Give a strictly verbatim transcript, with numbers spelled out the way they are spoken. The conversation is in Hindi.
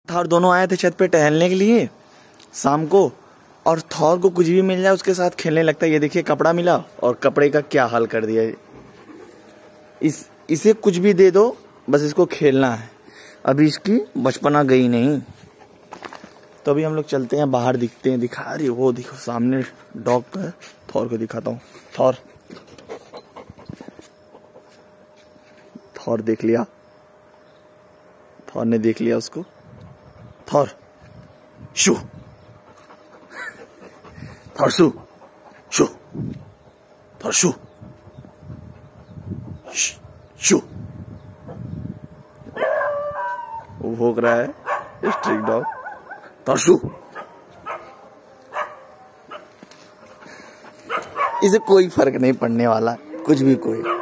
थॉर दोनों आए थे छत पे टहलने के लिए शाम को, और थॉर को कुछ भी मिल जाए उसके साथ खेलने लगता है। ये देखिए कपड़ा मिला और कपड़े का क्या हाल कर दिया। इस इसे कुछ भी दे दो बस इसको खेलना है। अभी इसकी बचपना गई नहीं। तो अभी हम लोग चलते हैं बाहर, दिखते हैं, दिखा रही वो देखो सामने डॉग है। थॉर को दिखाता हूँ। थॉर थॉर देख लिया, थॉर ने देख लिया उसको। थॉर शू, थॉर शू, शू, थॉर शू, शू। वो भौंक रहा है स्ट्रीट डॉग। थॉर शू। इसे कोई फर्क नहीं पड़ने वाला, कुछ भी कोई।